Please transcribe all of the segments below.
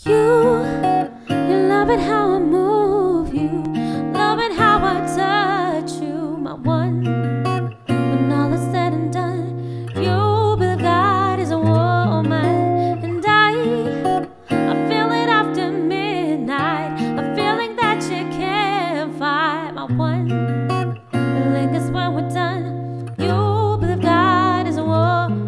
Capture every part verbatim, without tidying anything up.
You, you love it how I move you, love it how I touch you, my one. When all is said and done, you believe God is a woman, and I, I feel it after midnight, a feeling that you can't fight, my one. The link is when we're done, you believe God is a woman.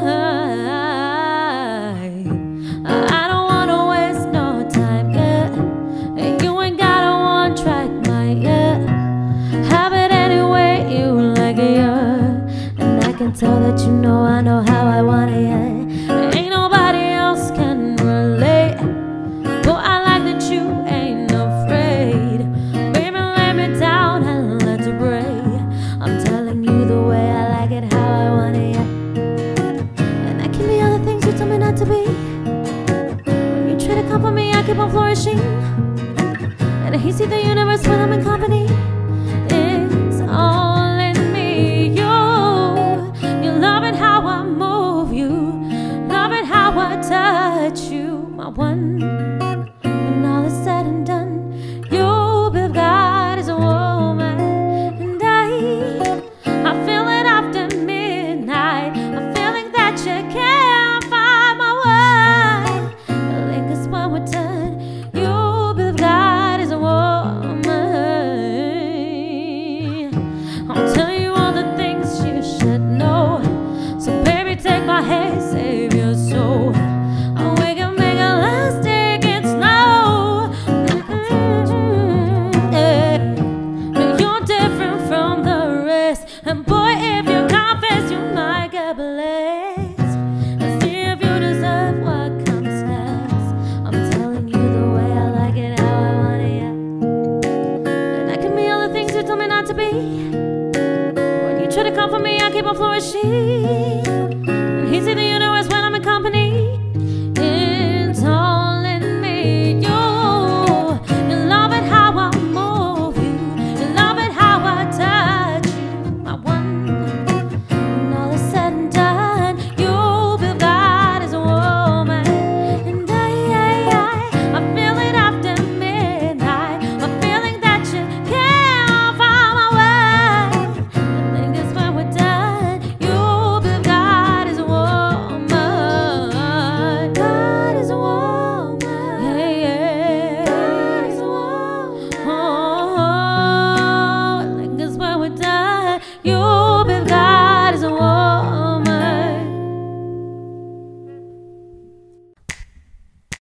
I don't wanna waste no time, yeah, and you ain't got a one track mind, yeah. Have it any way you like it, yeah. And I can tell that you know I know how I want it, yeah. Ain't nobody else can relate. Though I like that you ain't afraid. Baby, lay me down and let's break. I'm telling you the way I like it, how I want it, yeah. And I can be all the things you told me not to be. When you try to come for me, I keep on flourishing. And he see the universe when I'm in company. It's all in me. You, you love it how I move you, love it how I touch you, my one.